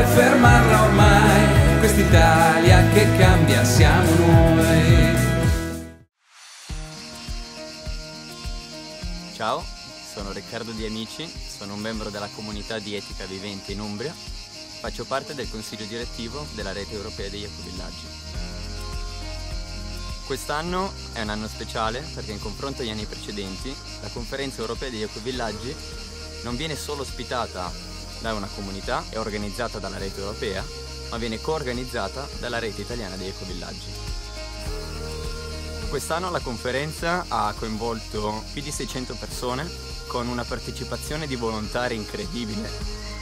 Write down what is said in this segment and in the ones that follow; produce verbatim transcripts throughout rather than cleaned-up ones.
fermarla ormai, quest'Italia che cambia siamo noi. Ciao, sono Riccardo Di Amici, sono un membro della comunità di etica vivente in Umbria, faccio parte del consiglio direttivo della rete europea degli ecovillaggi. Quest'anno è un anno speciale perché in confronto agli anni precedenti la conferenza europea degli ecovillaggi non viene solo ospitata da una comunità e organizzata dalla rete europea, ma viene coorganizzata dalla rete italiana degli ecovillaggi. Quest'anno la conferenza ha coinvolto più di seicento persone con una partecipazione di volontari incredibile.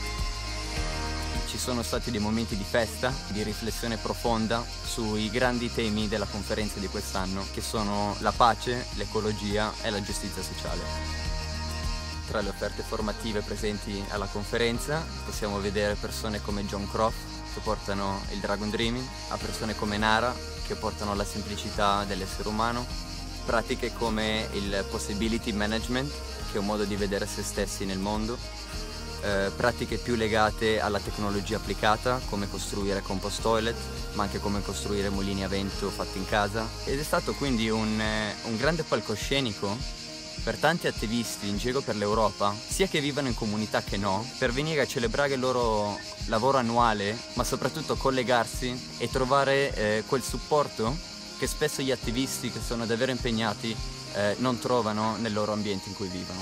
Ci sono stati dei momenti di festa, di riflessione profonda sui grandi temi della conferenza di quest'anno, che sono la pace, l'ecologia e la giustizia sociale. Tra le offerte formative presenti alla conferenza possiamo vedere persone come John Croft, che portano il Dragon Dreaming, a persone come Nara, che portano la semplicità dell'essere umano, pratiche come il Possibility Management, che è un modo di vedere se stessi nel mondo, eh, pratiche più legate alla tecnologia applicata, come costruire compost toilet, ma anche come costruire mulini a vento fatti in casa. Ed è stato quindi un, eh, un grande palcoscenico per tanti attivisti in giro per l'Europa, sia che vivano in comunità che no, per venire a celebrare il loro lavoro annuale, ma soprattutto collegarsi e trovare eh, quel supporto che spesso gli attivisti che sono davvero impegnati eh, non trovano nel loro ambiente in cui vivono.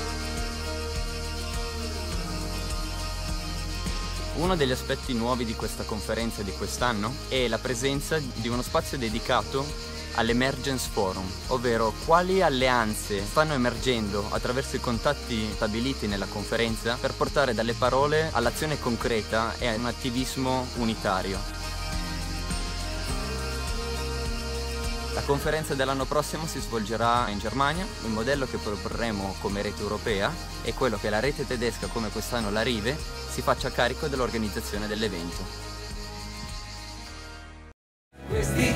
Uno degli aspetti nuovi di questa conferenza di quest'anno è la presenza di uno spazio dedicato all'Emergence Forum, ovvero quali alleanze stanno emergendo attraverso i contatti stabiliti nella conferenza per portare dalle parole all'azione concreta e a un attivismo unitario. La conferenza dell'anno prossimo si svolgerà in Germania. Il modello che proporremo come rete europea è quello che la rete tedesca, come quest'anno la Rive, si faccia carico dell'organizzazione dell'evento.